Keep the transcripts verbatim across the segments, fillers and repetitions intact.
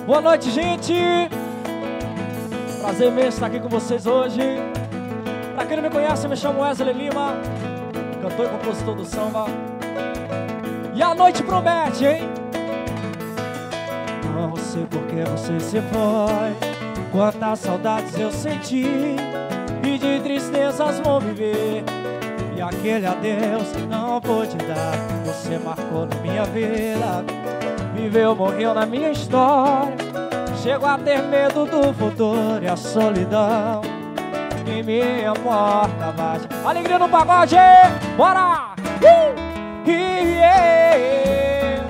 Boa noite, gente. Prazer imenso estar aqui com vocês hoje. Pra quem não me conhece, eu me chamo Wesley Lima, cantor e compositor do samba. E a noite promete, hein? Não sei por que você se foi, quantas saudades eu senti e de tristezas vou viver. E aquele adeus não pude dar, você marcou na minha vida. Viveu, morreu na minha história. Chego a ter medo do futuro e a solidão em minha porta bate. Alegria no pagode, bora! Uh! Yeah!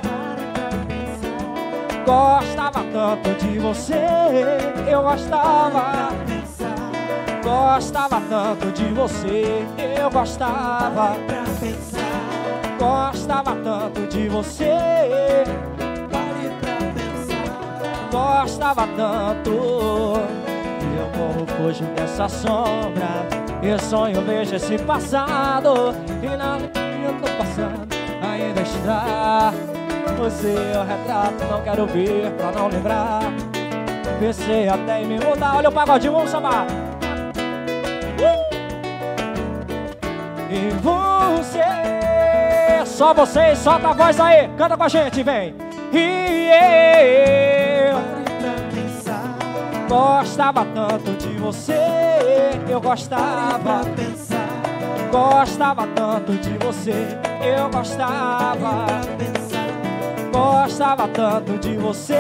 Gostava tanto de você, eu gostava. Gostava tanto de você, eu gostava. Gostava tanto de você, gostava tanto. E eu morro fujo dessa sombra, eu sonho, vejo esse passado. E na que eu tô passando ainda está você, é o retrato, não quero ver pra não lembrar. Pensei até em me mudar, olha o pagodinho, vamos sambar. uh! E você, só vocês, solta a voz aí, canta com a gente, vem. E eu gostava tanto de você, eu gostava. Gostava tanto de você, eu gostava. Gostava tanto de você,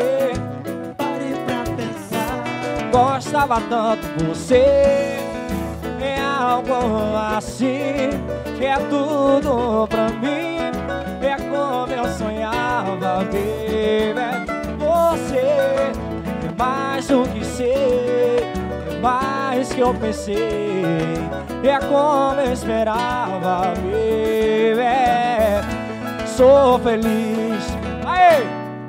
gostava tanto de você. É algo assim que é tudo pra mim. É como eu sonhava, baby. Você é mais do que sei, é mais que eu pensei. É como eu esperava, baby. Sou feliz, aê!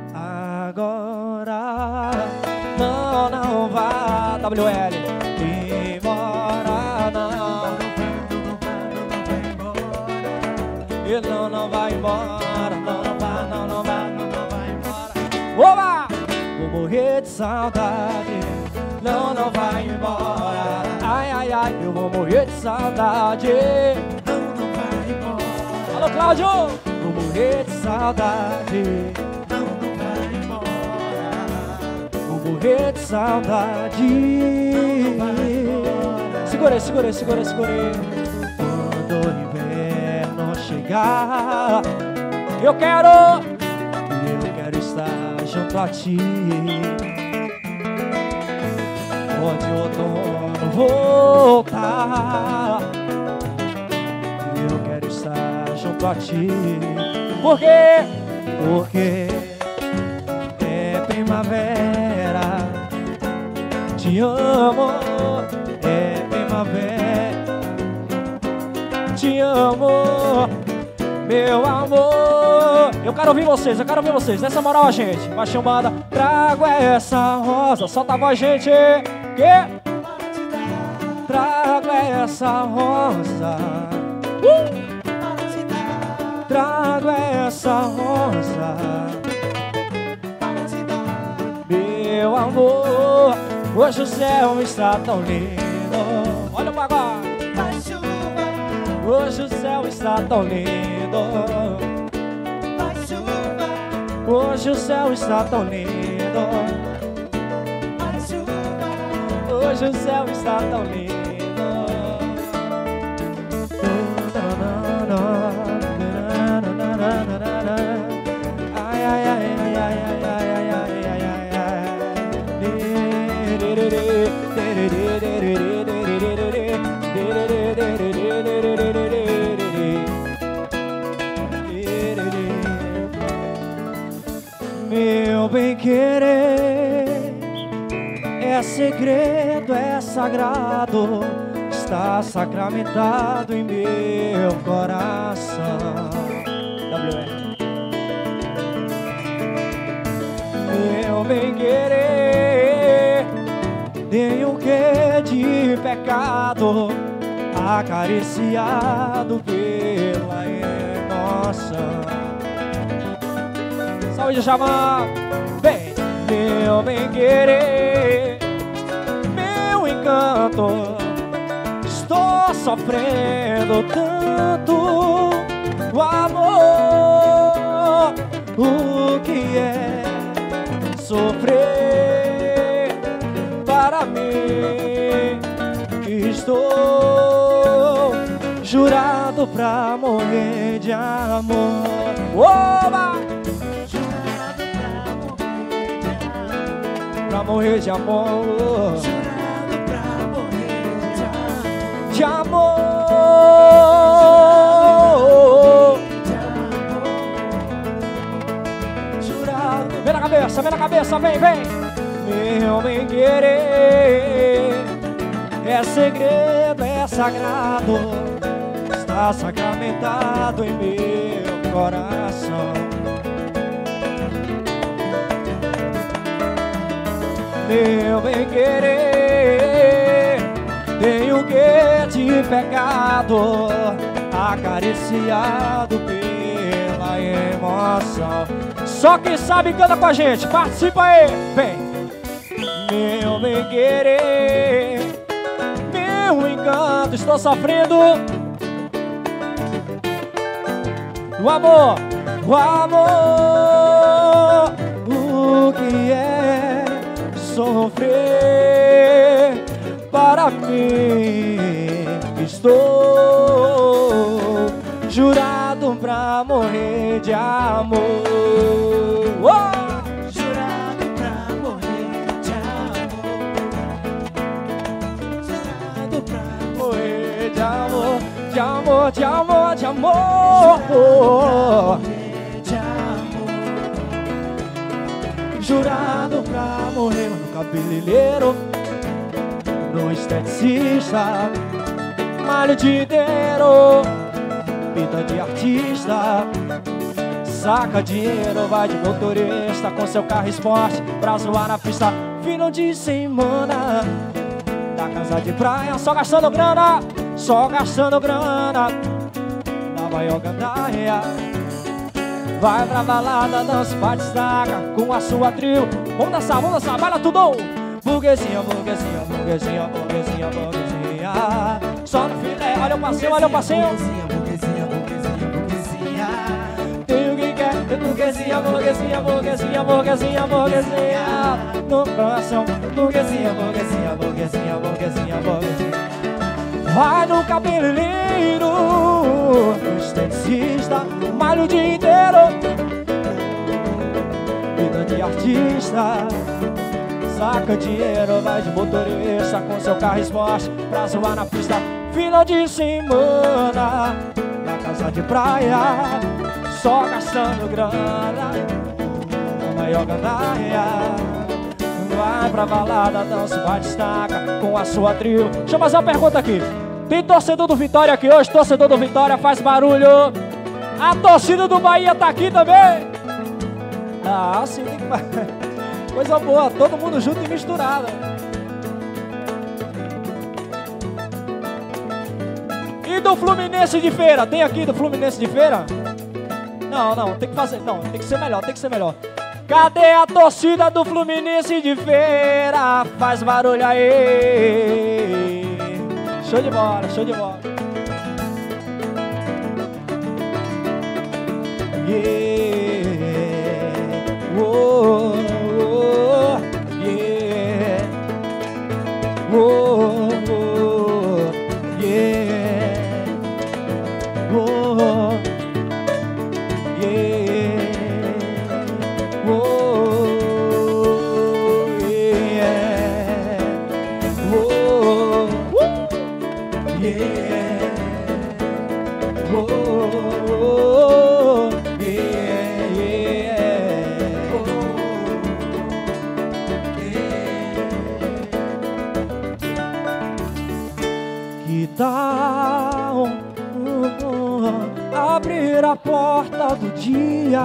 Agora não, não vá, W L, embora não. E não, não vai embora, não, não vai, não, não vai, não, não vai embora. Oba! Vou morrer de saudade, não, não vai embora. Ai, ai, ai, eu vou morrer de saudade, não, não vai embora. Alô, Cláudio! Vou morrer de saudade, não, não vai embora. Vou morrer de saudade, não, não vai embora. Segurei, segurei, segurei, segurei. Quando o inverno chegar, eu quero, eu quero estar junto a ti. Pode o outono voltar, eu quero estar junto a ti. Por quê? Porque é primavera. Te amo, é primavera. Te amo, meu amor. Eu quero ouvir vocês, eu quero ouvir vocês. Nessa moral, a gente vai chamada. Trago essa rosa, solta a voz, gente. Que? Trago essa rosa, uh! Trago essa rosa, meu amor. Hoje o céu está tão lindo. Olha o pagode. Hoje o céu está tão lindo. Hoje o céu está tão lindo. Hoje o céu está tão lindo. Ai, ai, ai, ai, ai, ai, ai, ai, ai, ai, meu bem querer, é segredo, é sagrado, está sacramentado em meu coração. W R. Meu bem querer, tem um quê de pecado, acariciado pela emoção. Saúde, Jamã! Vem! meu bem-querer, meu encanto. Estou sofrendo tanto o amor. O que é sofrer para mim? Estou jurado pra morrer de amor. Oba! Jurado pra morrer de amor. Jurado pra morrer de amor. De amor. Jurado. Vem na cabeça, vem na cabeça, vem, vem. Meu bem querer é segredo, é sagrado, está sacramentado em meu coração. Meu bem querer, tenho que te pecado, acariciado pela emoção. Só quem sabe canta com a gente, participa aí, vem. Meu bem querer, meu encanto, estou sofrendo o amor, o amor. O que é sofrer para mim? Estou jurado pra morrer de amor. Oh! Jurado pra morrer de amor. Jurado pra morrer de amor, de amor, de amor, de amor. Jurado pra morrer no cabeleireiro, no esteticista, malho o dia inteiro, vida de artista, saca dinheiro, vai de motorista com seu carro esporte pra zoar na pista. Final de semana, da casa de praia, só gastando grana, só gastando grana, Nova York andaia. Vai pra balada, dança, bate, destaca com a sua trio. Vamos dançar, vamos dançar, baila tudo. Burguesinha, burguesinha, burguesinha, burguesinha, burguesinha. Só no filé, olha o passeio, olha o passeio. Burguesinha, burguesinha, burguesinha, burguesinha. Tem o que quer, burguesinha, burguesinha, burguesinha, burguesinha, burguesinha. No coração, burguesinha, burguesinha, burguesinha, burguesinha, burguesinha. Vai no cabeleireiro, no esteticista, malha o dia inteiro, vida de artista, saca dinheiro, vai de motorista com seu carro esporte pra zoar na pista. Final de semana, na casa de praia, só gastando grana, Nova York andaia. Vai pra balada, dança, vai, destaca com a sua trio. Deixa eu fazer uma pergunta aqui. Tem torcedor do Vitória aqui hoje? Torcedor do Vitória, faz barulho. A torcida do Bahia tá aqui também. Ah, sim, tem que... Coisa boa, todo mundo junto e misturado. E do Fluminense de Feira? Tem aqui do Fluminense de Feira? Não, não, tem que fazer. Não, tem que ser melhor, tem que ser melhor. Cadê a torcida do Fluminense de Feira? Faz barulho aí. Show de bola, show de bola. Yeah. Oh, oh, yeah. Oh, oh, yeah. Oh, yeah. Oh, yeah. Oh, yeah. Oh, yeah, yeah. Oh, yeah. Que tal abrir a porta do dia,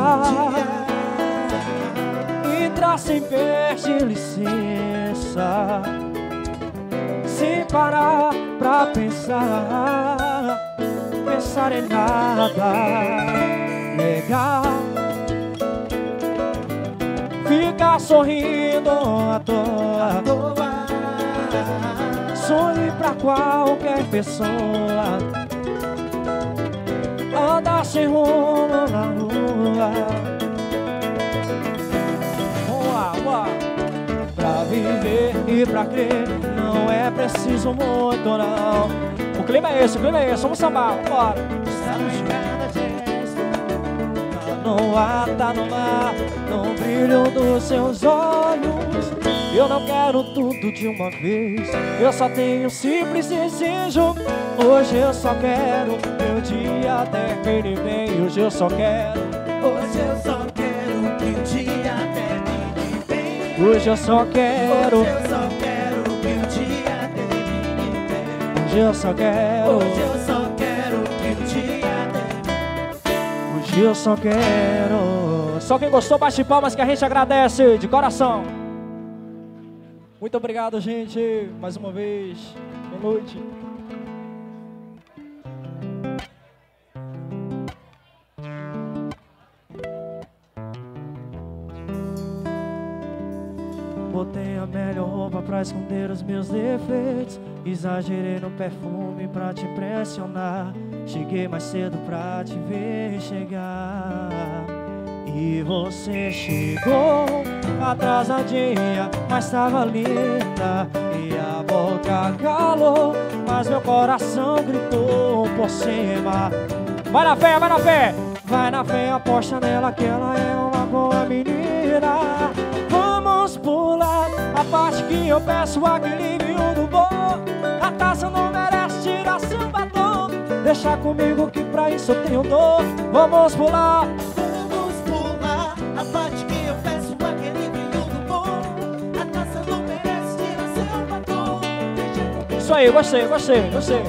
entrar sem pedir licença, sem parar pra pensar, pensar em nada legal. ficar sorrindo à toa, sorrir pra qualquer pessoa, andar sem rumo na rua. Uá, uá. Pra viver e pra crer não é preciso muito não. O clima é esse, o clima é esse, vamos sambar, bora. Estamos em cada gesto, no ar, tá no mar, no brilho dos seus olhos. Eu não quero tudo de uma vez, eu só tenho um simples desejo. Hoje eu só quero que o dia termine bem. Hoje eu só quero, hoje eu só quero que o dia termine bem. Hoje eu só quero, hoje eu só quero que o dia termine bem. Hoje eu só quero, hoje eu só quero que o dia termine. Hoje eu só quero. Só quem gostou, bate palmas que a gente agradece de coração. Muito obrigado, gente, mais uma vez. Boa noite. Botei a melhor roupa pra esconder os meus defeitos, exagerei no perfume pra te impressionar. Cheguei mais cedo pra te ver chegar. E você chegou atrasadinha, mas tava linda. E a boca calou, mas meu coração gritou por cima. Vai na fé, vai na fé, vai na fé, aposta nela que ela é uma boa menina. Vamos pular a parte que eu peço aquele vinho do bom. A taça não merece tirar seu batom. Deixa comigo que pra isso eu tenho dor. Vamos pular, vamos pular a parte que eu peço aquele vinho do bom. A taça não merece tirar seu batom. Isso aí, gostei, gostei, gostei.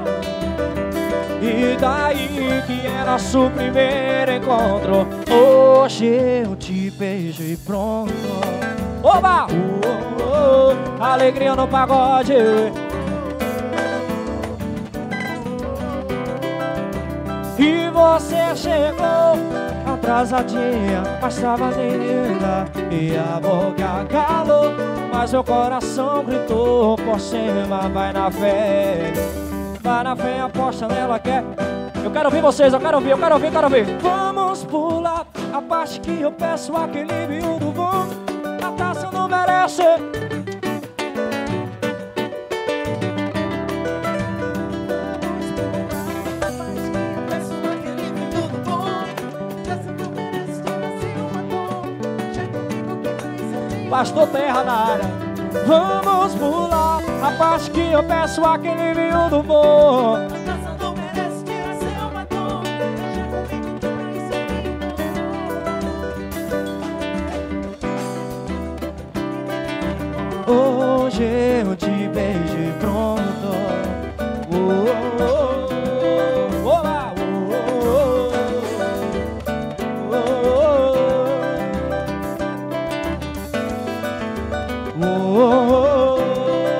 E daí que é nosso primeiro encontro, hoje eu te beijo e pronto. Oba! Oh, oh, oh, alegria no pagode. E você chegou atrasadinha, mas tava linda. E a boca calou, mas meu coração gritou por cima. Vai na fé, vai na fé, aposta nela, quer. Eu quero ouvir vocês, eu quero ouvir, eu quero ouvir, eu quero ouvir. Vamos pular a parte que eu peço aquele vinho do bom. A taça não merece. Pastor Terra na área. Vamos pular a parte que eu peço aquele vinho do bom. A taça não merece tirar seu batom. Hoje eu te beijo e pronto. Oh, oh, oh, oh, olá, oh, oh, oh, oh,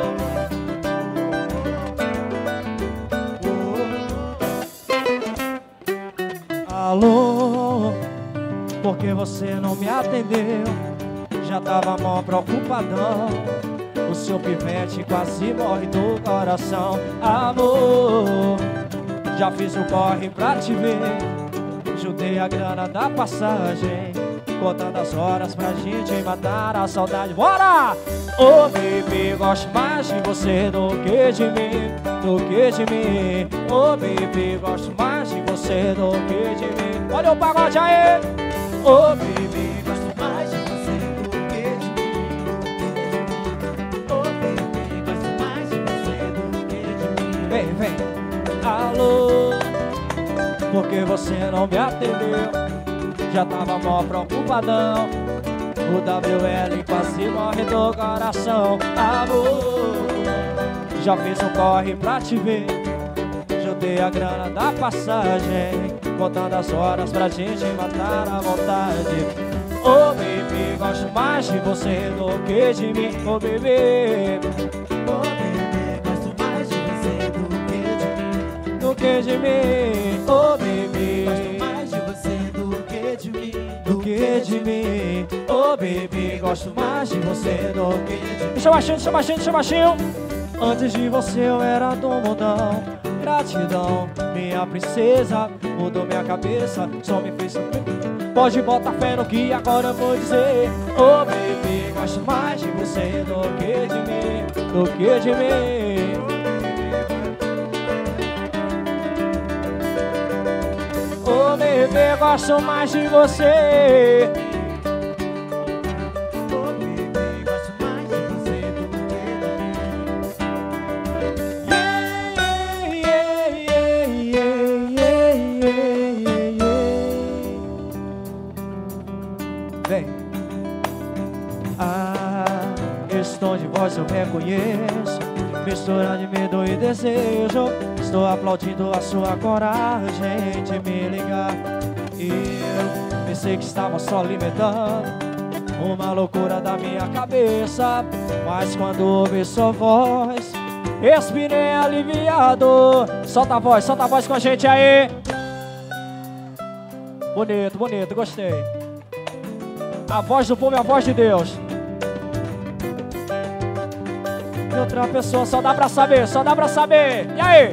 oh, oh. Alô, por que você não me atendeu? Já tava mó preocupadão. O seu pivete quase morre do coração. Amor, já fiz o corre pra te ver. Juntei a grana da passagem, contando as horas pra gente matar a saudade. Bora! Ô oh, baby, gosto mais de você do que de mim, do que de mim. Ô oh, baby, gosto mais de você do que de mim. Olha o pagode aí! Ô oh, baby, gosto mais de você do que de mim. Ô oh, baby, gosto mais de você do que de mim. Vem, vem. Alô, por que você não me atendeu? Já tava mó preocupadão. O W L quase morre do coração. Amor, já fiz um corre pra te ver. Juntei a grana da passagem, contando as horas pra gente matar a vontade. Ô oh, baby, gosto mais de você do que de mim. Ô oh, baby, ô oh, baby, gosto mais de você do que de mim. Do que de mim. Ô oh, baby, gosto mais de você do que de mim. Do que de mim. Ô Oh, baby, gosto mais de você do que de mim. Deixa baixinho, deixa baixinho, deixa baixinho. Antes de você eu era do mundão. Gratidão, minha princesa, mudou minha cabeça, só me fez sofrer. Pode botar fé no que agora eu vou dizer. Oh, baby, gosto mais de você do que de mim, do que de mim. Oh, baby, gosto mais de você. Oh, baby, gosto mais de você do que de mim. Yeah, yeah, yeah, yeah, yeah, yeah. Vem. Ah, esse tom de voz eu reconheço, mistura de medo e desejo. Estou aplaudindo a sua coragem de me ligar. E eu pensei que estava só alimentando uma loucura da minha cabeça, mas quando ouvi sua voz, respirei aliviado. Solta a voz, solta a voz com a gente aí. Bonito, bonito, gostei. A voz do povo é a voz de Deus. E outra pessoa, só dá pra saber, só dá pra saber. E aí?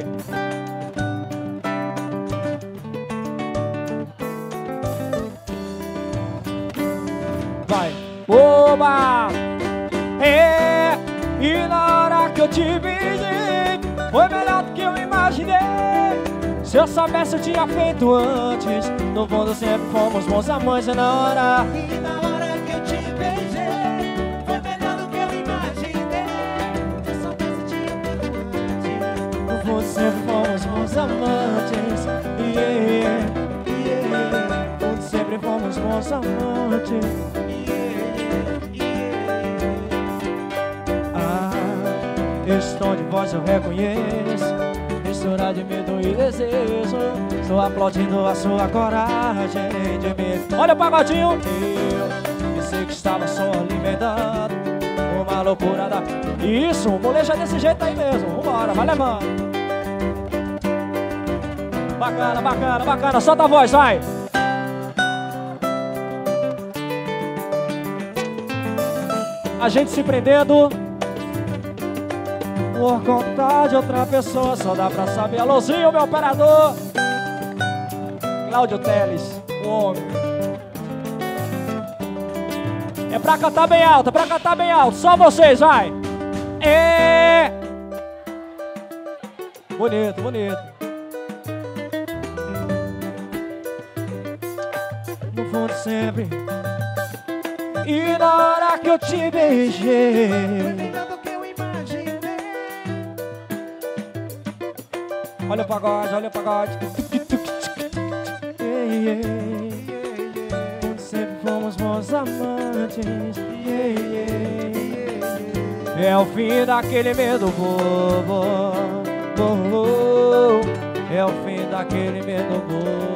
Vai. Oba! É, e na hora que eu te beijei, foi melhor do que eu imaginei. Se eu soubesse eu tinha feito antes. No fundo sempre fomos bons amantes. E na hora, E na hora que eu te beijei, foi melhor do que eu imaginei. Se eu soubesse eu tinha feito antes. no fundo sempre fomos bons amantes. Yeah, yeah, yeah. No fundo sempre fomos bons amantes. Esse tom de voz eu reconheço, mistura de medo e desejo. Estou aplaudindo a sua coragem de me... Olha o pagodinho! Eu pensei que estava só alimentando uma loucura da... Isso, o molejo é desse jeito aí mesmo. Vambora, vai levando. Bacana, bacana, bacana. Solta a voz, vai! A gente se prendendo por conta de outra pessoa, só dá pra saber. Alôzinho, meu operador Cláudio Teles, o homem. É pra cantar bem alto, é pra cantar bem alto. Só vocês, vai. É. Bonito, bonito. No fundo sempre. E na hora que eu te beijei, Foi melhor do que eu imaginei. olha o pagode, olha o pagode. Yeah, yeah. Sempre fomos bons amantes. Yeah, yeah. É o fim daquele medo bobo, bobo. É o fim daquele medo bobo.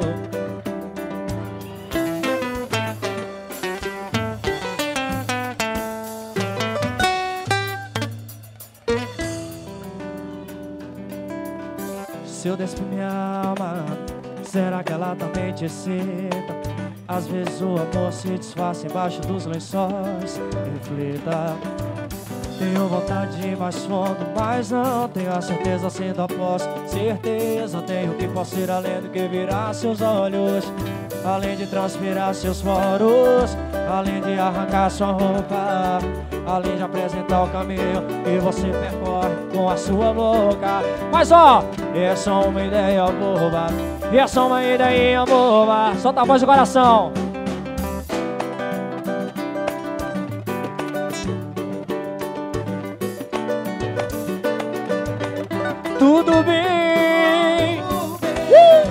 Se eu despo minha alma, será que ela também te excita? Às vezes o amor se disfarça embaixo dos lençóis. Reflita. Tenho vontade de ir mais fundo, mas não tenho a certeza, sendo após certeza. Tenho que posso ir além do que virar seus olhos, além de transpirar seus poros, além de arrancar sua roupa, além de apresentar o caminho que você percorre com a sua boca. Mas ó, é só uma ideia boba, é só uma ideia boba. Solta a voz do coração. Tudo bem. Uh!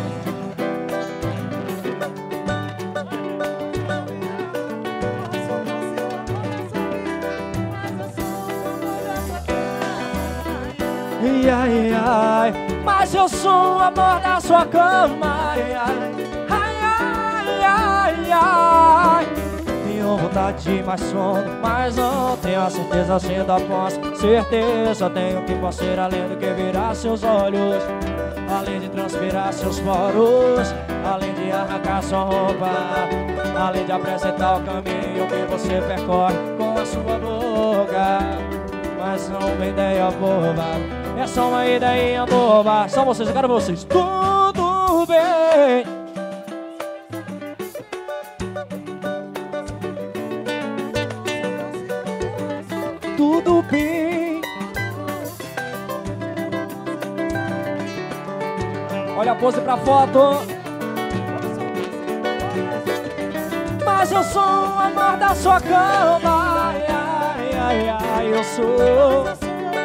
Ai, ai, ai, mas eu sou o amor da sua cama. Ai, ai, ai, ai, ai. Tenho vontade de ir mais fundo, mas não tenho a certeza, sendo após certeza. Tenho que posso ir além do que virar seus olhos, além de transpirar seus poros, além de arrancar sua roupa, além de apresentar o caminho que você percorre com a sua boca. Mas não uma ideia boba, é só uma ideia boba. Só vocês, eu quero vocês. Tudo bem. Tudo bem. Olha a pose pra foto. Mas eu sou o amor da sua cama. Ai, ai, ai, ai, eu sou.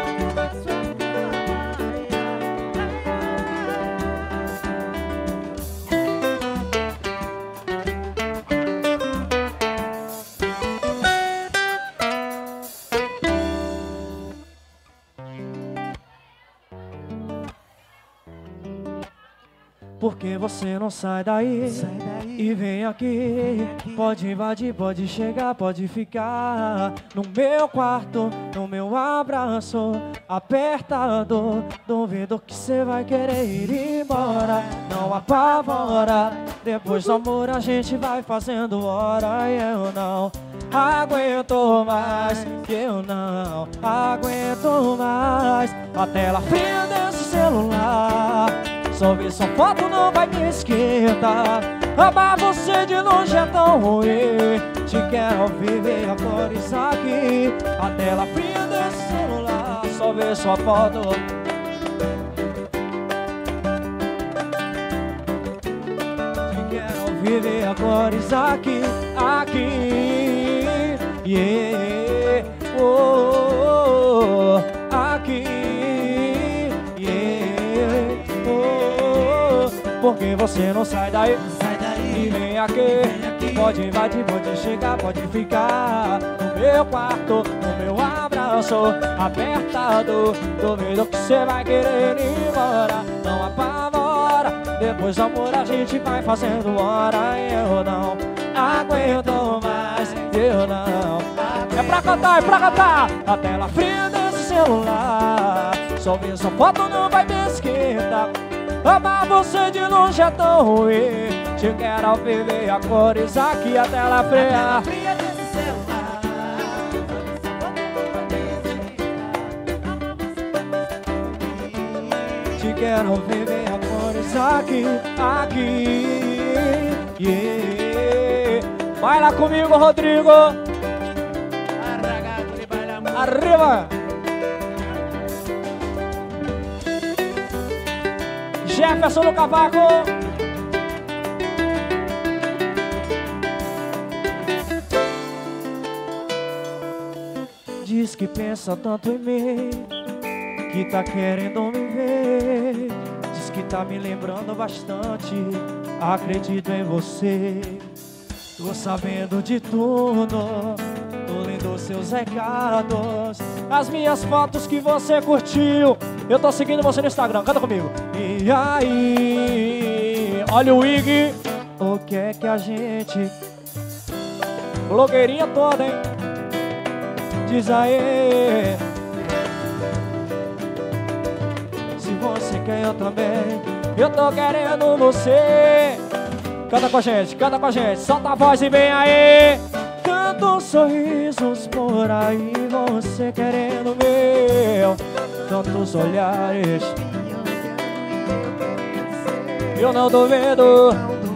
Porque você não sai daí, Sai daí. e vem aqui. Pode invadir, pode chegar, pode ficar no meu quarto, no meu abraço apertado. Duvido que você vai querer ir embora. Não apavora. Depois do amor a gente vai fazendo hora. E eu não aguento mais, eu não aguento mais a tela fria desse celular. Só ver sua foto não vai me esquentar. Amar você de longe é tão ruim. Te quero viver a cores aqui. A tela fria desse celular. Só ver sua foto. Te quero viver a cores aqui. Aqui. Yeah. Oh, oh, oh. Aqui. Yeah. Oh, oh. Porque você não sai daí. Sai daí. E vem aqui. Vem aqui. Pode invadir, pode chegar, pode ficar no meu quarto, no meu abraço apertado. Duvido que você vai querer ir embora. Não apavora. Depois do amor a gente vai fazendo hora. E eu não aguento mais. Eu não. É pra cantar, é pra cantar. A tela fria desse celular. Só ver sua foto não vai me esquentar. Amar você de longe é tão ruim. Te quero viver a cores aqui. A tela fria. Fria desse celular. Te quero viver a cores aqui. Aqui. Yeah. Vai lá comigo, Rodrigo. Arriba. Jefferson no cavaco. Diz que pensa tanto em mim, que tá querendo me ver. Diz que tá me lembrando bastante. Acredito em você. Tô sabendo de tudo. Tô lendo seus recados, as minhas fotos que você curtiu. Eu tô seguindo você no Instagram, canta comigo. E aí, olha o Ig. O que é que a gente, blogueirinha toda, hein? Diz aí. Se você quer, eu também. Eu tô querendo você. Canta com a gente, canta com a gente. Solta a voz e vem aí. Tantos sorrisos por aí, você querendo meu. Tantos olhares, eu não duvido.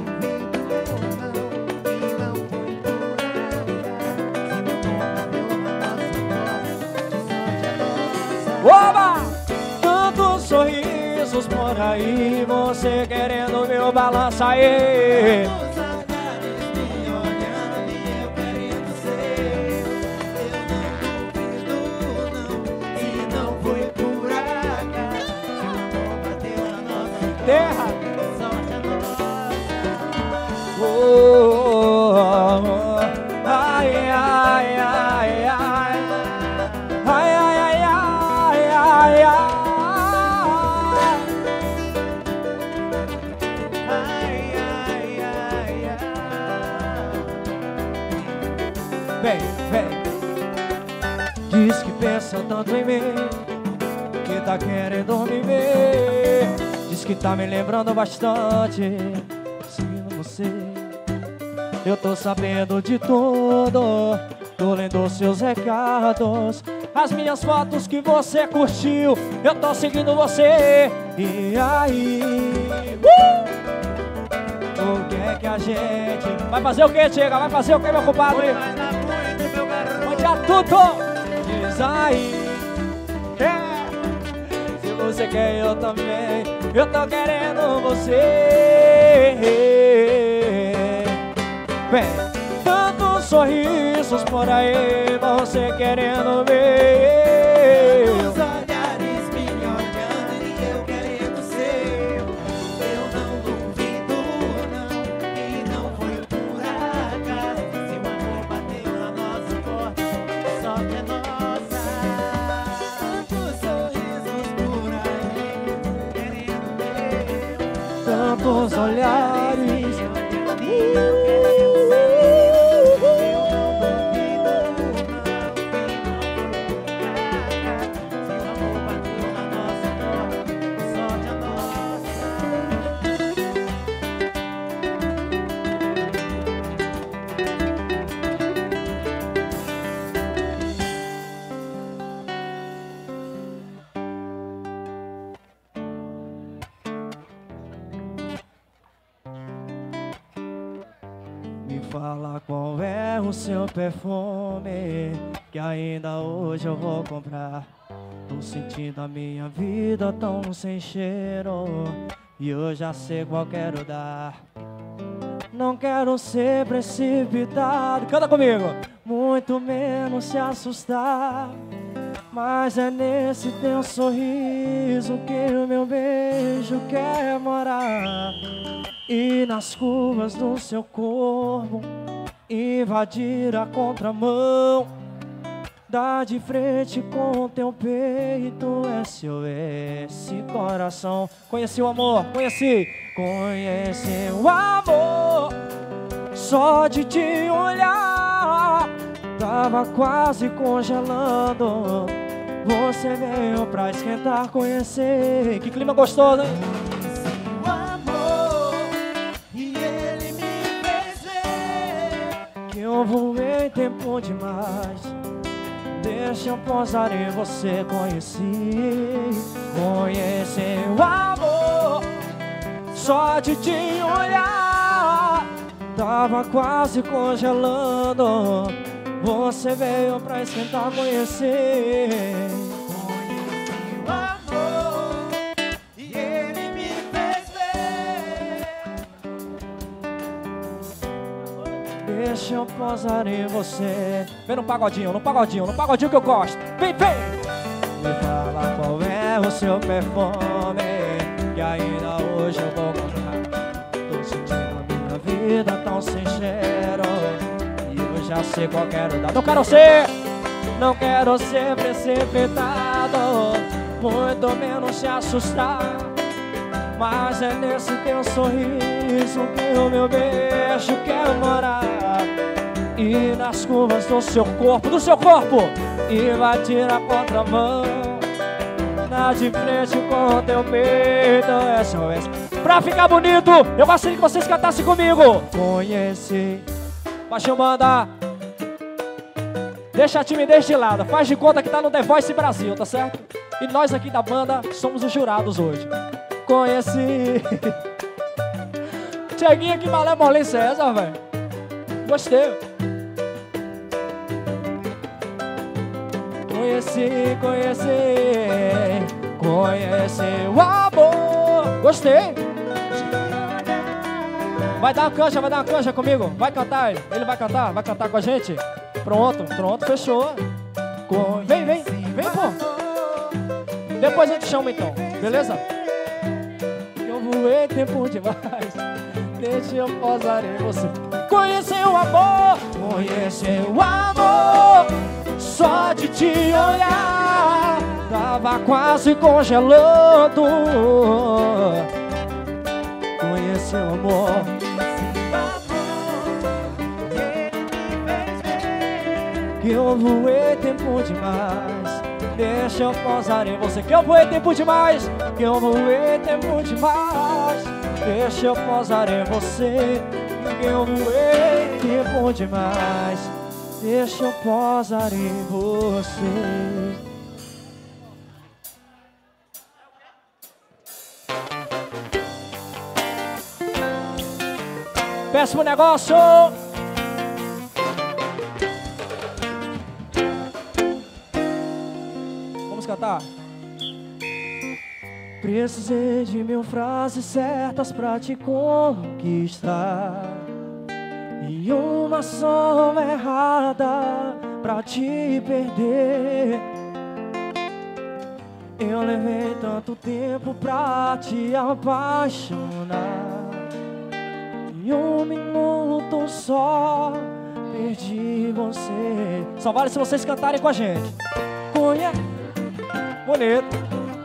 Oba! Tantos sorrisos por aí, você querendo meu, balança aí. Terra. Oh, oh, oh. Ai, ai, ai, ai. Ai, ai, ai, ai, ai, ai. Ai, ai, ai, ai. Vem, vem. Diz que pensa tanto em mim, que tá querendo me ver. diz que tá me lembrando bastante. Seguindo você, eu tô sabendo de tudo. Tô lendo seus recados, as minhas fotos que você curtiu. Eu tô seguindo você. E aí, uh! o que é que a gente vai fazer? O que, Tiga? Vai fazer o que, meu compadre? Vai dar muito, meu garoto. Mandia tudo. Diz aí, é. Se você quer, eu também. Eu tô querendo você. Vem, tantos sorrisos por aí, você querendo ver. Os olhares me olhando e eu querendo ser. Eu não duvido, não, e não foi por acaso. Se o amor bateu na nossa porta, só que é nossa. Tantos sorrisos por aí, querendo ver. Tantos olhares. Me fala qual é o seu perfume, que ainda hoje eu vou comprar. Tô sentindo a minha vida tão sem cheiro, e eu já sei qual quero dar. Não quero ser precipitado, canta comigo, muito menos se assustar. Mas é nesse teu sorriso que o meu beijo quer morar. E nas curvas do seu corpo invadir a contramão. Dá de frente com o teu peito, S O S coração. Conheci o amor, conheci, conheci o amor. Só de te olhar, tava quase congelando. Você veio pra esquentar, conhecer. Que clima gostoso, hein? O amor, e ele me fez ver Que eu voei tempo demais. Deixa eu pousar em você, conheci. Conheci o amor. Só de te olhar, tava quase congelando. Você veio pra esquentar, conhecer. o amor, e ele me fez ver. Deixa eu pousar em você. Vem no pagodinho, no pagodinho, no pagodinho que eu gosto. Vem, vem! Me fala qual é o seu perfume, que ainda hoje eu vou comprar. Tô sentindo a minha vida tão sem cheiro, e eu já sei qual quero dar. Não quero ser, não quero ser precipitado, muito menos se assustar. Mas é nesse teu sorriso que o meu beijo quer morar. E nas curvas do seu corpo, do seu corpo, invadir a contramão. Na de frente com o teu peito, S O S. Pra ficar bonito, eu gostaria que vocês cantassem comigo. Conheci. Baixinho, banda. Deixa a timidez de lado, faz de conta que tá no The Voice Brasil, tá certo? E nós aqui da banda somos os jurados hoje. Conheci. Tieguinha, que malemolência é essa, velho? Gostei. Conheci, conheci, conheci o amor. Gostei. Vai dar uma canja, vai dar uma canja comigo. Vai cantar, ele vai cantar, vai cantar com a gente. Pronto, pronto, fechou. Com... Vem, vem, vem, pô. Depois a gente chama então, beleza? Eu voei tempo demais. Deixa eu posar em você. Conheci o amor, conheci o amor. Só de te olhar, tava quase congelando. Conheci o amor. Que eu voei tempo demais. Deixa eu pousar em você. Que eu voei tempo demais. Que eu voei tempo demais. Deixa eu pousar em você. Que eu voei tempo demais. Deixa eu pousar em você. Péssimo negócio. Vamos cantar. Precisei de mil frases certas pra te conquistar e uma só errada pra te perder. Eu levei tanto tempo pra te apaixonar e um minuto só perdi você. Só vale se vocês cantarem com a gente. Cunha, bonito.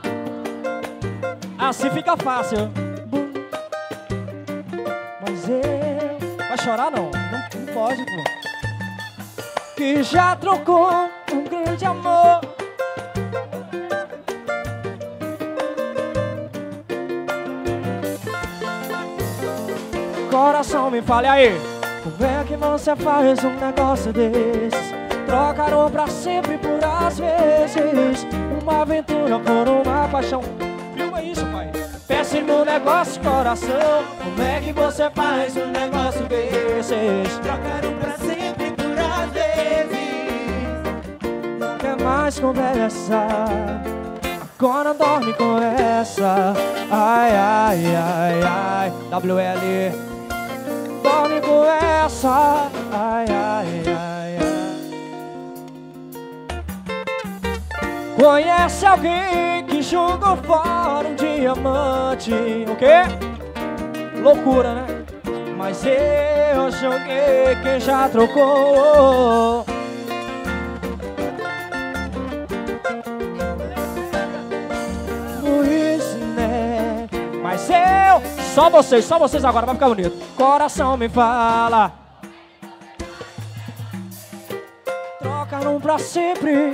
Assim fica fácil. Mas eu... Vai chorar não? Não, não pode, pô. Que já trocou um grande amor. Coração, me fale aí. Como é que você faz um negócio desse? Trocaram pra sempre por às vezes. Uma aventura por uma paixão. Filma isso, pai. Péssimo negócio, coração. Como é que você faz um negócio desses? Trocaram pra sempre por às vezes. Não quer mais conversar. Agora dorme com essa. Ai, ai, ai, ai. W L. Dorme com essa. Ai, ai, ai, ai. Conhece alguém que jogou fora um diamante? O quê? Loucura, né? Mas eu joguei quem já trocou. Luiz, né? Mas eu... Só vocês, só vocês agora, vai ficar bonito. Coração, me fala. Trocaram pra sempre.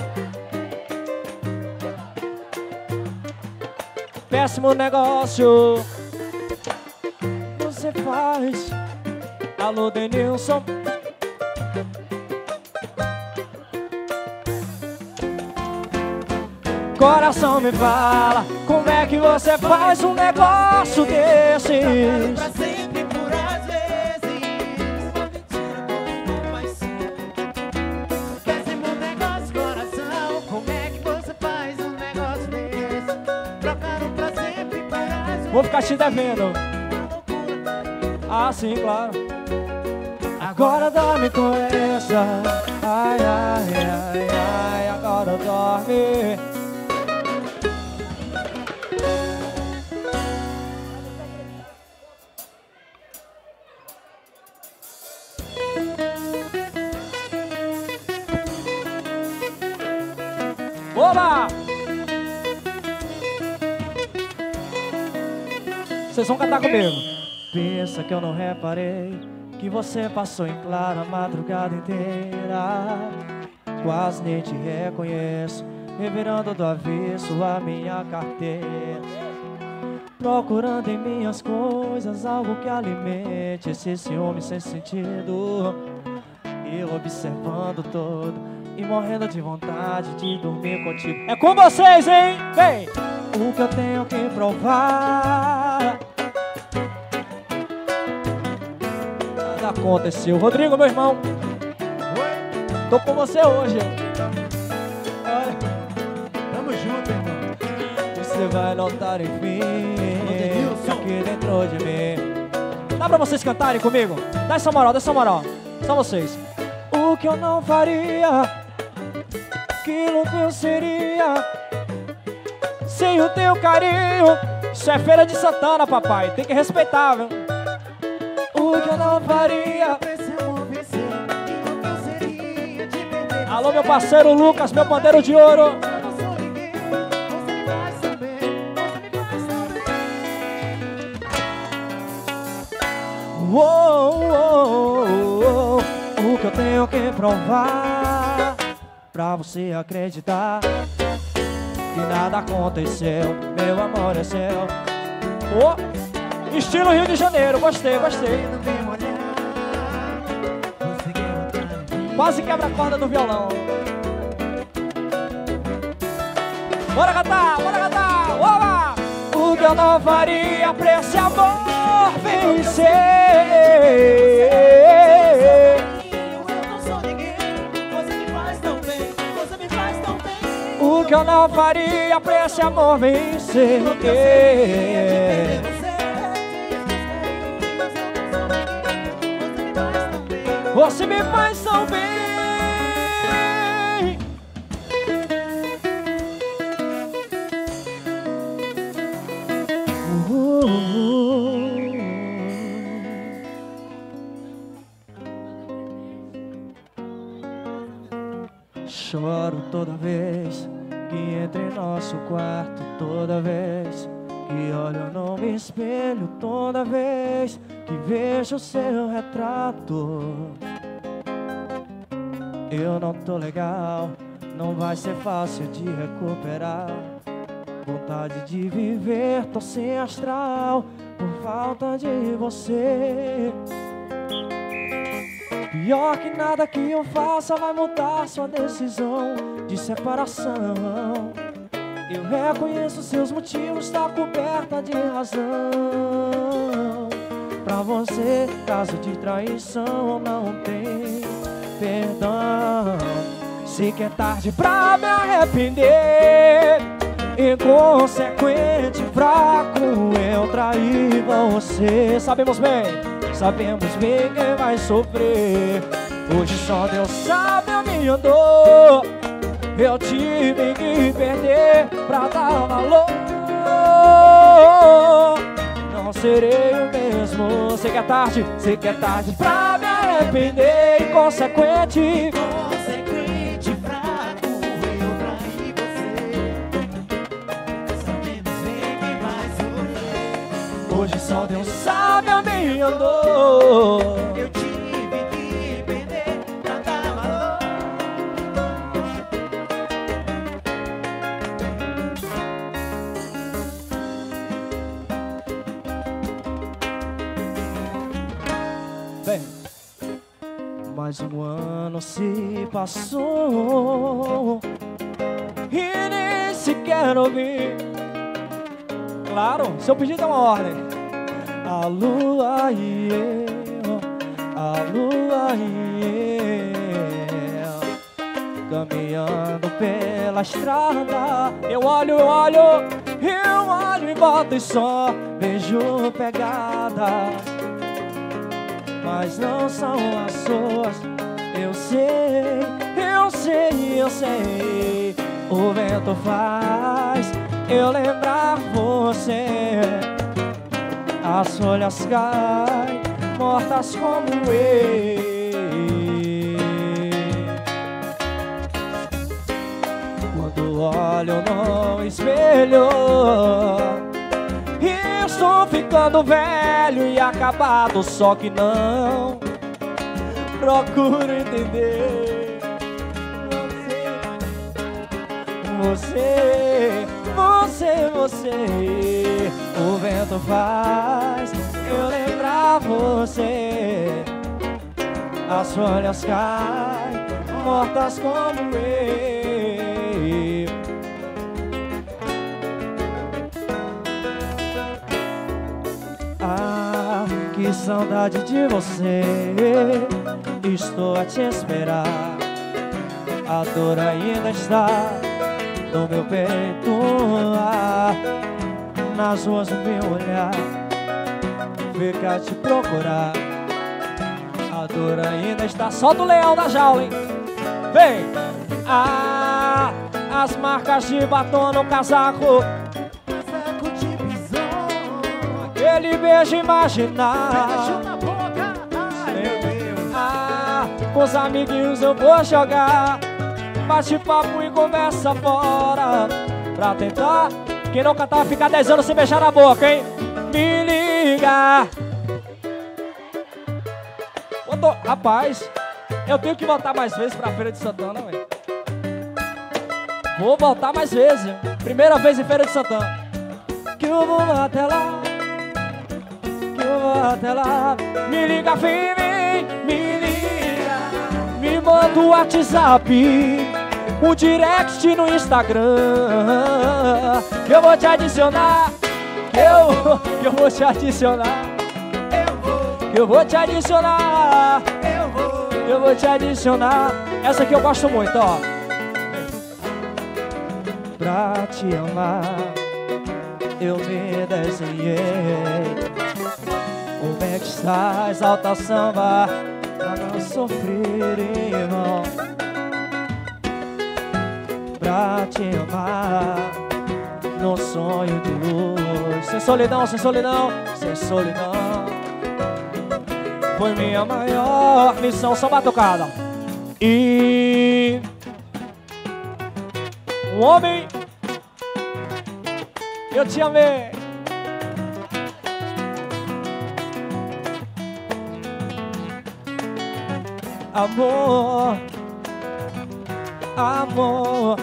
Péssimo negócio você faz. Alô, Denilson. Coração, me fala. Como é que você faz um negócio desses? Pra sempre por às vezes. Uma mentira como mais cedo. Péssimo negócio, coração. Como é que você faz um negócio desse? Trocaram pra sempre por às vezes. Vou ficar te devendo. Ah, sim, claro. Agora dorme com essa. Ai, ai, ai, ai. Agora dorme. Oba! Vocês vão cantar comigo. Pensa que eu não reparei que você passou em claro a madrugada inteira. Quase nem te reconheço, revirando do avesso a minha carteira. Procurando em minhas coisas algo que alimente esse ciúme sem sentido. Eu observando todo e morrendo de vontade de dormir contigo. É com vocês, hein? Vem! O que eu tenho que provar. Nada aconteceu. Rodrigo, meu irmão. Oi. Tô com você hoje. Olha. Tamo junto, irmão. Você vai notar, enfim, aqui dentro de mim. Dá pra vocês cantarem comigo? Dá essa moral, dá essa moral. Só vocês. O que eu não faria, que louco eu seria sem o teu carinho. Isso é feira de Santana, papai, tem que respeitar, viu? O que eu não faria. Alô, meu parceiro Lucas, meu pandeiro de ouro. Uou, uou, uou. O que eu tenho que provar pra você acreditar que nada aconteceu, meu amor é seu. Oh, estilo Rio de Janeiro, gostei, gostei. Quase quebra a corda do violão. Bora cantar, bora cantar, oba! O que eu não faria pra esse amor vencer? O que eu não faria pra esse amor vencer? Você me faz tão bem. uh, uh, uh. Choro toda vez que entro em nosso quarto, toda vez que olho no meu espelho, toda vez que vejo seu retrato. Eu não tô legal, não vai ser fácil de recuperar. Vontade de viver, tô sem astral por falta de você. Pior que nada que eu faça vai mudar sua decisão de separação. Eu reconheço seus motivos, tá coberta de razão. Pra você, caso de traição não tem perdão. Sei que é tarde pra me arrepender, inconsequente, fraco, eu traí você. Sabemos bem, sabemos bem quem vai sofrer. Hoje só Deus sabe a minha dor. Eu tive que perder pra dar valor. Não serei o mesmo. Sei que é tarde, sei que é tarde pra me arrepender, inconsequente, Consequente, fraco, eu traí você. Sabemos bem quem vai sofrer. hoje só Deus sabe a minha dor. Eu tive que perder pra dar valor. Bem, mais um ano se passou e nem sequer ouvi. Claro, seu pedido é uma ordem. A lua e eu, a lua e eu, caminhando pela estrada. Eu olho, eu olho, eu olho em volta e só vejo pegadas, mas não são as suas. Eu sei, eu sei, eu sei. O vento faz eu lembrar você. As folhas caem, mortas como eu. Quando olho no espelho, estou ficando velho e acabado, só que não procuro entender. Você, você, você, o vento faz eu lembrar você. As folhas caem, mortas como eu. Ah, que saudade de você. Estou a te esperar. A dor ainda está no meu peito, ah, nas ruas do meu olhar fica a te procurar. A dor ainda está. Solta o leão da jaula, hein? Vem! Ah, as marcas de batom no casaco, Casaco de bisão, aquele beijo imaginar. beijo na boca, ai meu Deus. Ah, com os amiguinhos eu vou jogar bate papo e conversa fora pra tentar. Quem não cantar fica dez anos sem beijar na boca, hein? Me liga. Tô... Rapaz, eu tenho que voltar mais vezes pra Feira de Santana, velho. Vou voltar mais vezes. Primeira vez em Feira de Santana. Que eu vou até lá, que eu vou até lá. Me liga, vem, vem, me liga. Me manda o WhatsApp, um direct no Instagram. Que eu vou te adicionar, que eu, que eu vou te adicionar. Eu vou, Que eu vou te adicionar, eu vou. eu vou te adicionar. Essa aqui eu gosto muito, ó. Pra te amar, eu me desenhei. Como é que estás, alta samba, pra não sofrer, irmão? Pra te amar, no sonho de luz. Sem solidão, sem solidão, sem solidão. Foi minha maior missão, só batucada. E um homem, eu te amei. Amor, amor,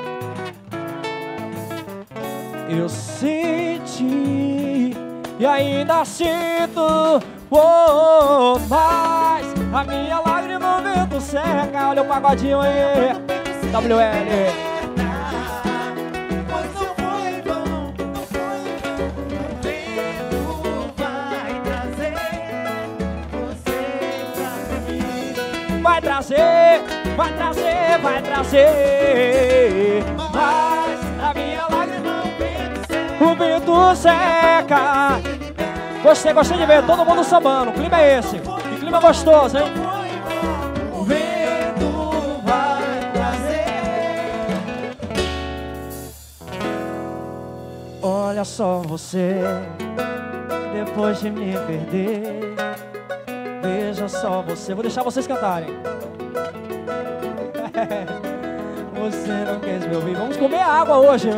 eu senti e ainda sinto. Oh, mas a minha lágrima o vento seca. Olha o pagodinho aí, W L. Pois não foi bom, não foi bom. O vento vai trazer você pra mim. Vai trazer, vai trazer, vai trazer. Mas a minha lágrima o vento seca. Gostei, gostei de ver todo mundo sambando. O clima é esse. Que clima gostoso, hein? O vento vai trazer. Olha só você, depois de me perder. Veja só você. Vou deixar vocês cantarem. Você não quis me ouvir. Vamos comer água hoje.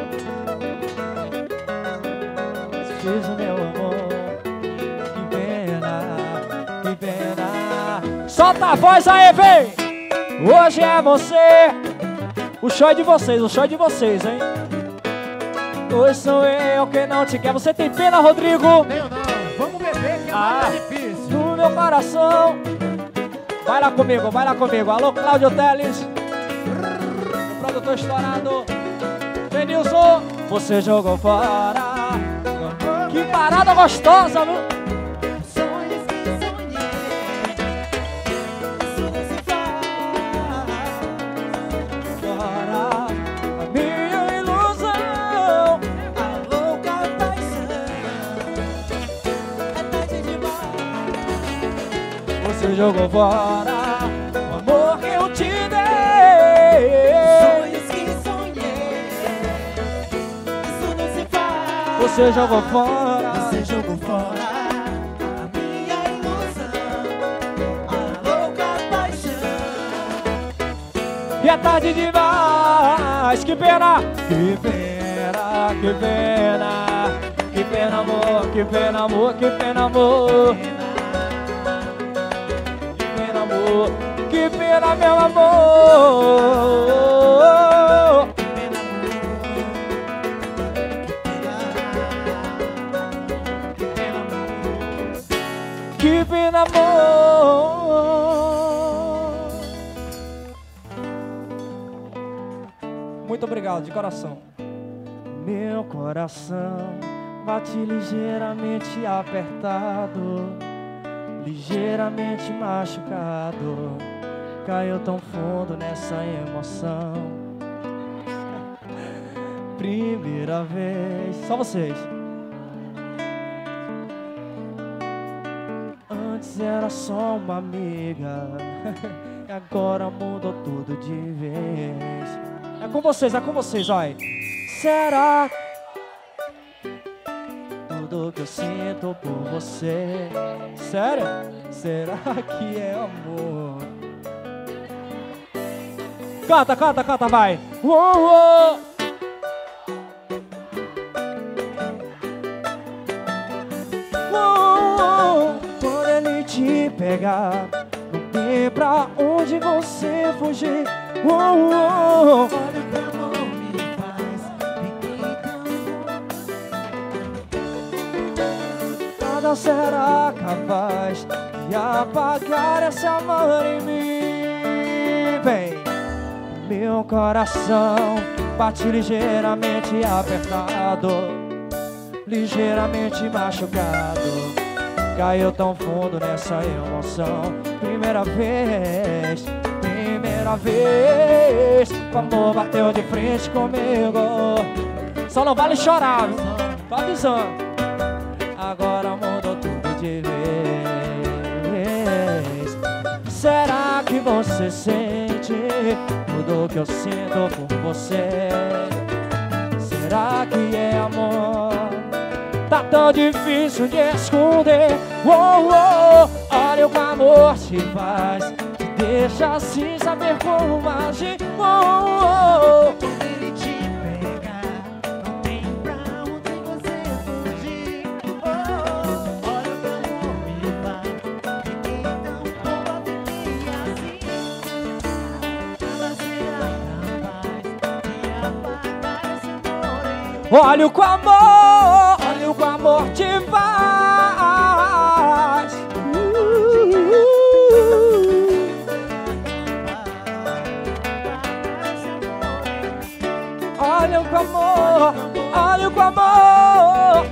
Fiz o meu amor. Que pena, que pena. Solta a voz aí, vem! Hoje é você. O show é de vocês, o show é de vocês, hein? Hoje sou eu quem não te quer. Você tem pena, Rodrigo? Tenho não, vamos beber que é Ah. mais difícil. No meu coração. Vai lá comigo, vai lá comigo. Alô, Cláudio Teles. Meu produtor estourado. Denilson, você jogou fora. Que parada gostosa, viu? Sonhos que sonhei, isso não se faz. Fora a minha ilusão. A louca paixão é tarde demais. Você jogou fora o amor que eu te dei. Sonhos que sonhei, isso não se faz. Você jogou fora. Você jogou fora a minha ilusão, a louca paixão. E é tarde demais. Que pena, que pena, que pena. Que pena, amor, que pena, amor, que pena, amor. Que pena, amor, que pena, meu amor. Que pena, amor. Muito obrigado, de coração. Meu coração bate ligeiramente apertado, ligeiramente machucado. Caiu tão fundo nessa emoção. Primeira vez, só vocês. Antes era só uma amiga, e agora mudou tudo de vez. É com vocês, é com vocês, olha. Será tudo que eu sinto por você? Sério? Será que é amor? Canta, canta, canta, vai. Uou, uou. Quando ele te pegar, não tem pra onde você fugir. Uou, uou. Olha o que amor me faz, não será capaz de apagar esse amor em mim. Vem, meu coração bate ligeiramente apertado, ligeiramente machucado. Caiu tão fundo nessa emoção. Primeira vez, primeira vez, o amor bateu de frente comigo. Só não vale chorar, viu? Tô avisando. Agora mudou tudo de vez. Será que você sente tudo que eu sinto por você? Será que é amor? Tá tão difícil de esconder. Oh, oh, olha o que o amor te faz, te deixa sem saber como agir. Oh, oh, Quando ele te pegar, não tem pra onde você fugir. Oh, olha o que o amor me faz, fiquei tão boba de mim assim. Nada será capaz de apagar esse amor em mim. olha o que o amor, olha o que o amor te faz. Olha o que o amor, olha o que o amor.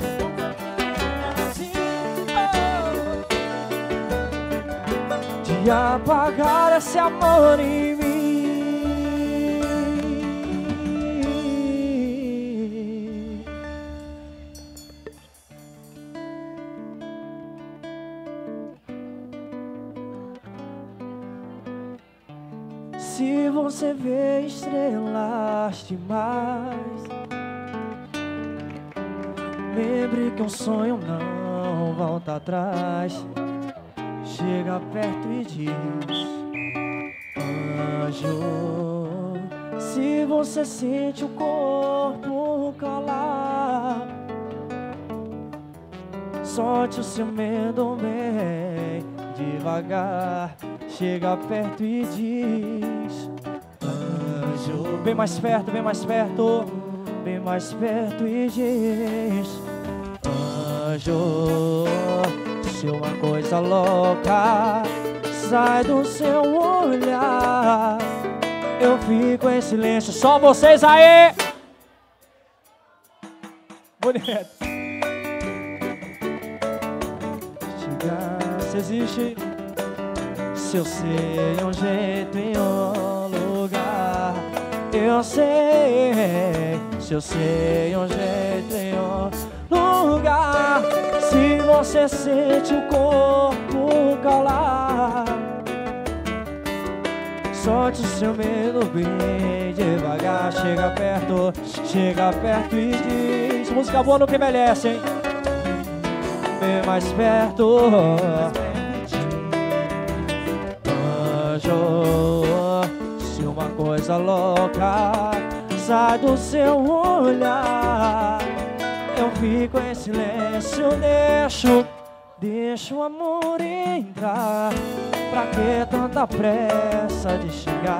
De apagar esse amor em mim. Se você vê estrelas demais, lembre que um sonho não volta atrás. Chega perto e diz: anjo. Se você sente o corpo calar, solte o seu medo bem devagar. Chega perto e diz: anjo. Bem mais perto, bem mais perto, bem mais perto e diz: anjo. Se uma coisa louca sai do seu olhar, eu fico em silêncio. Só vocês aí. Bonito. Chegar, se existe. Se eu sei um jeito em um lugar, eu sei. Se eu sei um jeito em um lugar, se você sente o corpo calar, solte o seu medo bem devagar. Chega perto, chega perto e diz: música boa no que envelhece, hein? Bem mais perto. Se uma coisa louca sai do seu olhar, eu fico em silêncio. Deixo, deixo o amor entrar. Pra que tanta pressa de chegar?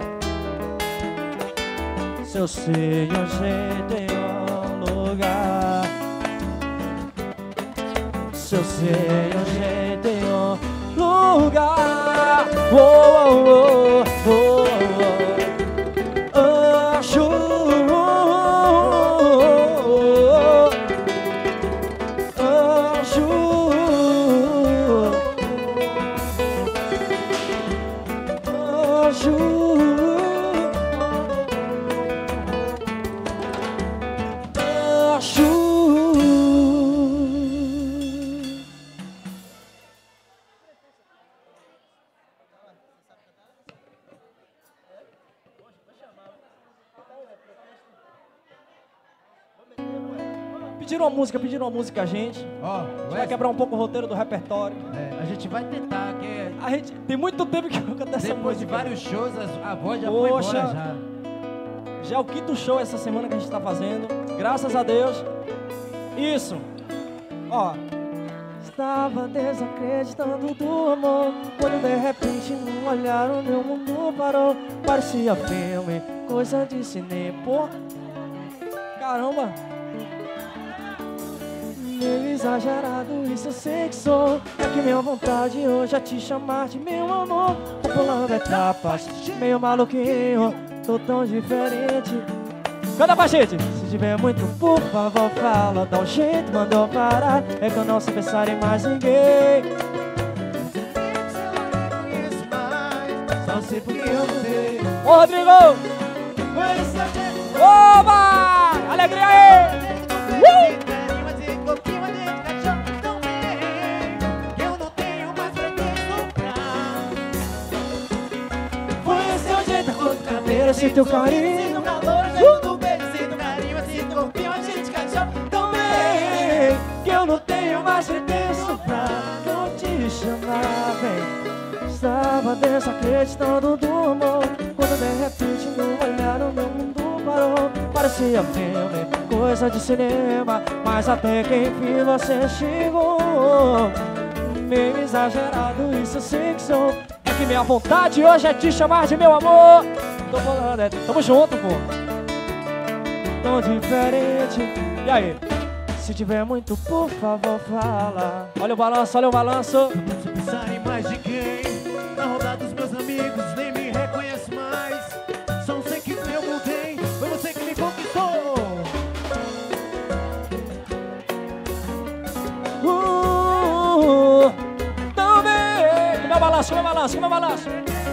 Se eu sei um jeito em um lugar, se eu sei um jeito em um lugar. Oh, oh, oh, oh, oh. Anjo, anjo, anjo. Pediram uma música, pediram uma música a gente. Ó, A gente vai quebrar um pouco o roteiro do repertório. é, a gente vai tentar, que é- A gente tem muito tempo que eu canto essa depois de música. vários shows, a, a voz já foi Poxa. embora já. Já é o quinto show essa semana que a gente tá fazendo. Graças a Deus. Isso. Ó. Estava desacreditando do amor, quando de repente num olhar o meu mundo parou. Parecia filme, coisa de cinema. Pô. Caramba. Meio exagerado, isso eu sei que sou. É que minha vontade hoje é te chamar de meu amor. Tô pulando etapas, meio maluquinho, tô tão diferente. Canta pra gente! Se tiver muito, por favor, fala. Dá um jeito, mandou parar. É que eu não sei pensar em mais ninguém. Só sei porque eu mudei. Ô, Rodrigo! Oba! Alegria aí! Uh! Sinto carinho, sinto calor, sinto beijo, sinto carinho, sinto corpinho, a gente cachorro também. Que eu não tenho mais pretexto pra não te chamar, vem. Estava desacreditando do amor, quando de repente no olhar o meu mundo parou. Parecia filme, coisa de cinema, mas até que enfim você chegou. Meio exagerado, isso eu sei que sou. É que minha vontade hoje é te chamar de meu amor. Tô falando, é, tamo junto, pô. Tão diferente. E aí? Se tiver muito, por favor, fala. Olha o balanço, olha o balanço. Não posso pensar em mais ninguém. Na roda dos meus amigos, nem me reconhece mais. Só sei que eu mudei, foi você que me conquistou. Uh, também. Como é o balanço, como é o balanço, como é o balanço?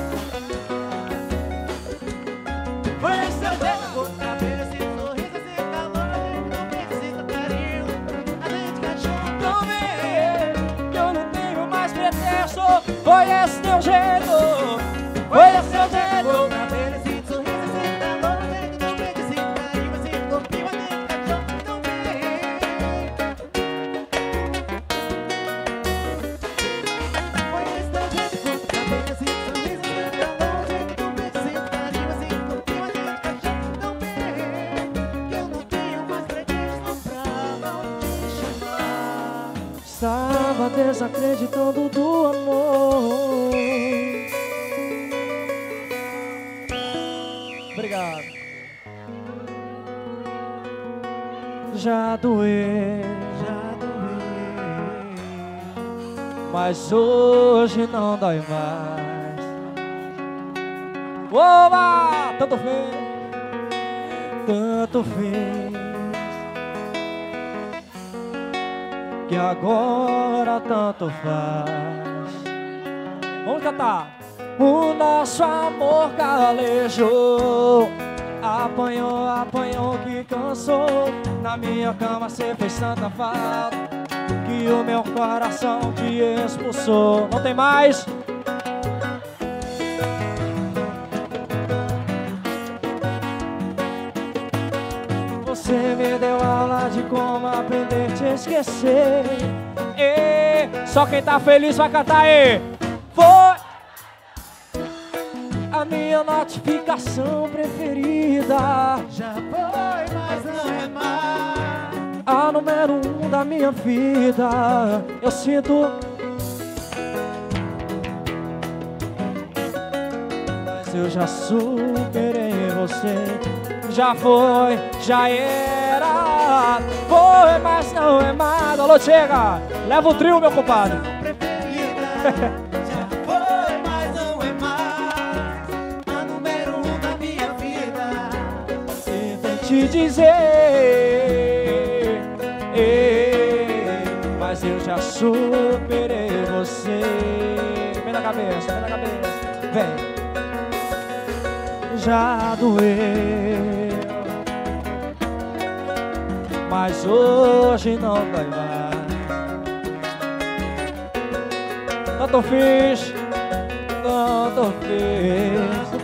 Foi seu jeito, com cabelo, sem sorriso, sem calor, não precisa carinho, a gente cachorro Também, que eu não tenho mais pretexto. Foi esse teu jeito, foi esse teu jeito. com cabelo, sem sorriso, sem calor, não precisa carinho, sem corpinho, a gente cachorro também. Foi esse teu jeito, com cabelo, sem sorriso, sem calor, não precisa carinho, sem corpinho, a gente cachorro também. Que eu não tenho mais pretexto pra não te chamar. Estava desacreditando do amor. Obrigado. Já doeu, Já doeu. mas hoje não dói mais. Oba! Tanto fez, tanto fez, que agora tanto faz. Vamos cantar. O nosso amor calejou, apanhou, apanhou que cansou. Na minha cama cê fez tanta falta que o meu coração te expulsou. Não tem mais. Você me deu aula de como aprender a te esquecer. E só quem tá feliz vai cantar aí. Foi a minha notificação preferida, Já foi, mas não é mais. a número um da minha vida. Eu sinto, mas eu já superei você. Já foi, já era. Foi, mas não é mais. Alô, chega! Leva o trio, meu compadre. Preferida. Já foi, mas não é mais. A número um da minha vida. Tentei te dizer, eh, mas eu já superei você. Vem na cabeça, vem na cabeça. Vem. Já doeu, mas hoje não dói mais. Tanto fiz, tanto fiz,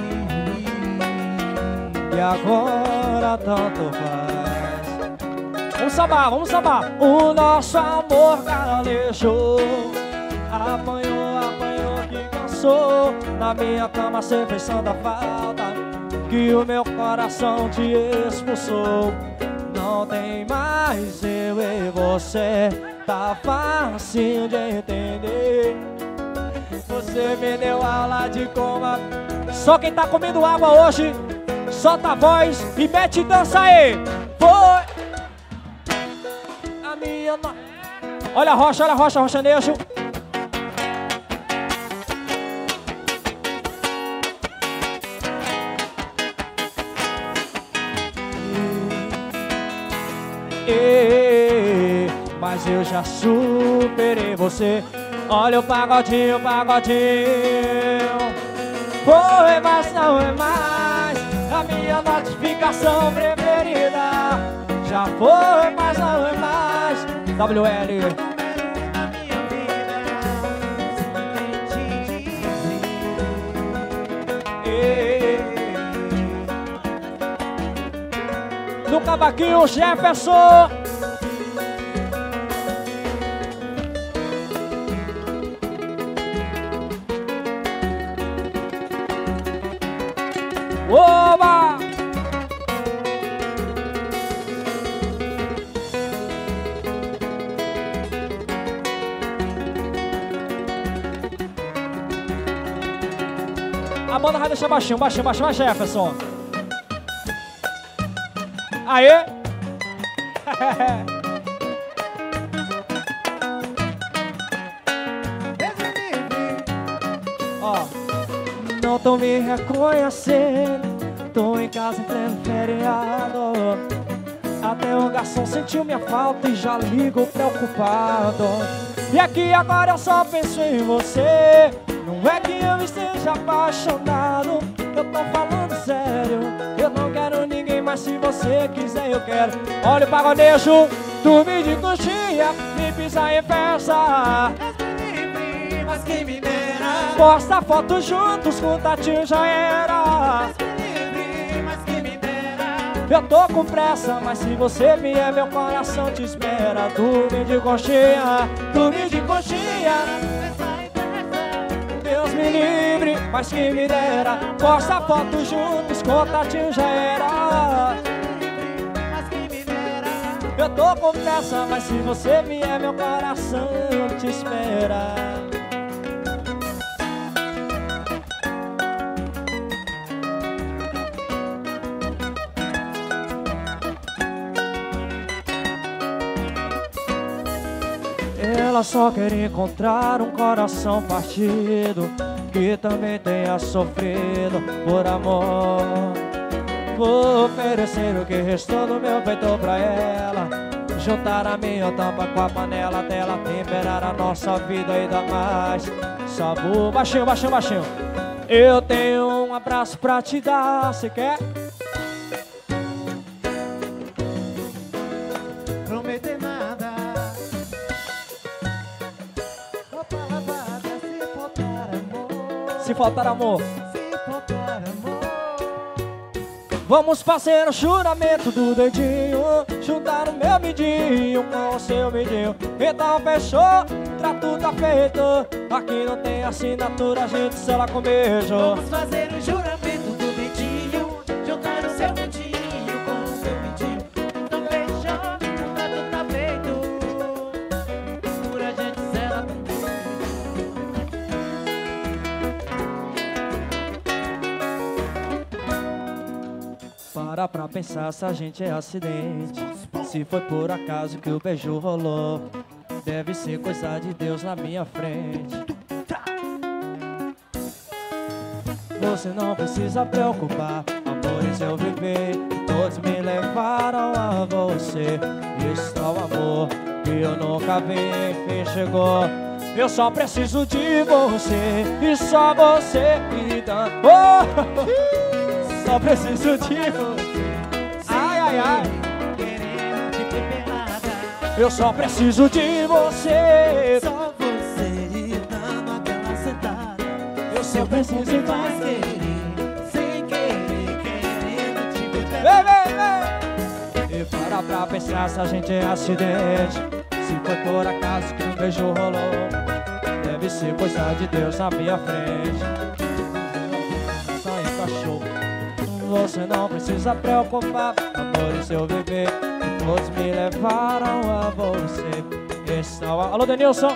e agora tanto faz. Vamos sambar, vamos sambar. O nosso amor calejou, apanhou, apanhou que cansou. Na minha cama cê fez tanta falta que o meu coração te expulsou. Não tem mais eu e você, tá fácil de entender. Você me deu aula de como. Só quem tá comendo água hoje, solta a voz e mete dança aí. Foi a minha no... Olha a rocha, olha a rocha, rochanejo. E, mas eu já superei você. Olha o pagodinho, pagodinho. Foi, mas não é mais a minha notificação preferida. Já foi, mas não é mais. W L. No cavaquinho, Jefferson. Oba! A banda vai deixar baixinho, baixinho, baixinho, baixinho, Jefferson. Aê! Ó, não tô me reconhecendo. Tô em casa em pleno feriado. Até o garçom sentiu minha falta e já ligou preocupado. E aqui agora eu só penso em você. Não é que eu esteja apaixonado, eu tô falando sério. Eu não quero ninguém, mas se você quiser eu quero. Olha o pagodejo, dormir de coxinha, me pisar em festa. Mas quem me dera. Posta foto juntos com o tatinho já era. Mas quem me dera. Eu tô com pressa, mas se você vier meu coração te espera. Dormir de coxinha, dormir de coxinha. Deus me livre, mas quem me dera. Posta foto juntos, contatinho já era. Mas quem me dera. Eu tô com pressa, mas se você vier meu coração te espera. Ela só quer encontrar um coração partido que também tenha sofrido por amor. Vou oferecer o que restou do meu peito pra ela, juntar a minha tampa com a panela dela, temperar a nossa vida ainda mais. Sabor, baixinho, baixinho, baixinho. Eu tenho um abraço pra te dar, cê quer? Prometer nada. Roupa lavada, se faltar amor. Se faltar amor, Se faltar amor. vamos fazer o juramento do dedinho, juntar o meu midinho com o seu midinho. Então fechou, trato tá feito. Aqui não tem assinatura, a gente sela com beijo. Vamos fazer o juramento do dedinho, juntar o seu dedinho com o seu dedinho. Então fechou, o trato tá feito. Por a gente sela Para pra pensar se a gente é acidente, se foi por acaso que o beijo rolou. Deve ser coisa de Deus na minha frente. Você não precisa preocupar, amores eu vivi, todos me levaram a você. Esse tal amor que eu nunca vi, enfim chegou. Eu só preciso de você, e só você me dá. Oh! Só preciso de você. Ai, ai, ai. querendo te ver pelada. Eu só preciso de você. Só você e dando aquela sentada. Eu só preciso de Me faz você. querer, sem querer, querendo te ver Vem, pelada. vem, vem. E para pra pensar se a gente é acidente, se foi por acaso que um beijo rolou. Deve ser coisa de Deus na minha frente. Só encaixou. Você não precisa preocupar, amores eu viver, todos me levaram a você. Esse tal... Alô, Denilson.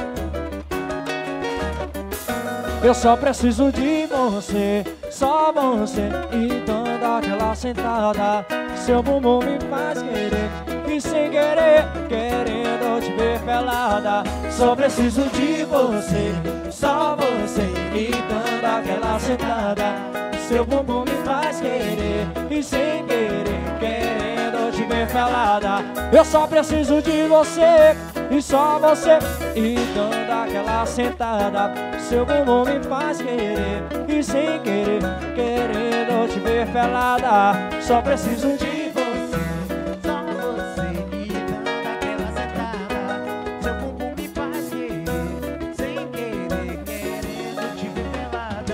Eu só preciso de você, só você. E dando aquela sentada, seu bumbum me faz querer. E e sem querer, querendo te ver pelada. Só preciso de você, só você, me dando aquela sentada. Seu bumbum me faz querer e sem querer, querendo te ver pelada. Eu só preciso de você e só você, e dando aquela sentada. Seu bumbum me faz querer e sem querer, querendo te ver pelada. Só preciso de você, Só você e dando aquela sentada. Seu bumbum me faz querer, sem querer, querendo te ver pelada.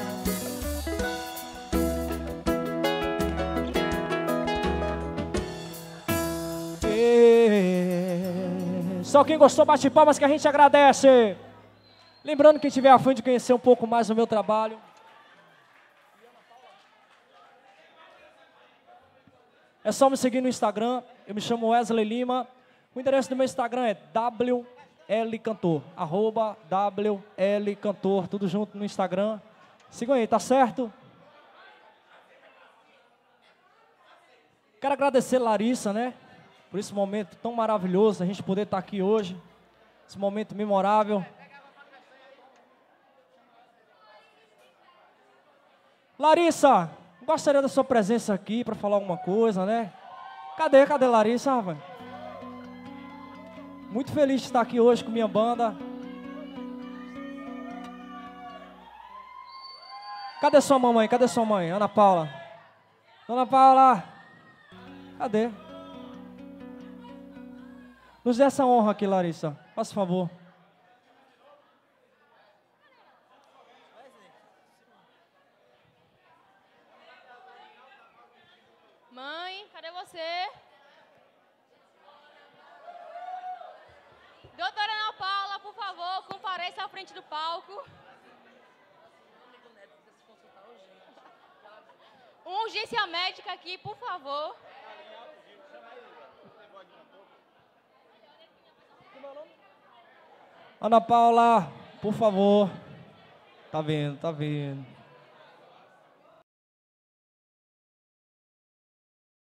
E... Só quem gostou bate palmas que a gente agradece. Lembrando, quem tiver a fim de conhecer um pouco mais do meu trabalho, é só me seguir no Instagram. Eu me chamo Wesley Lima. O endereço do meu Instagram é W L Cantor, arroba W L Cantor, tudo junto no Instagram. Sigam aí, tá certo? Quero agradecer Larissa, né, por esse momento tão maravilhoso, a gente poder estar aqui hoje, esse momento memorável. Larissa, gostaria da sua presença aqui para falar alguma coisa, né? Cadê, cadê Larissa, rapaz? Muito feliz de estar aqui hoje com minha banda. Cadê sua mamãe? Cadê sua mãe? Ana Paula. Dona Paula, cadê? Nos dê essa honra aqui, Larissa. Faça favor. Mãe, cadê você? Doutora Ana Paula, por favor, compareça à frente do palco. Uma urgência médica aqui, por favor. Ana Paula, por favor. Tá vendo, tá vendo.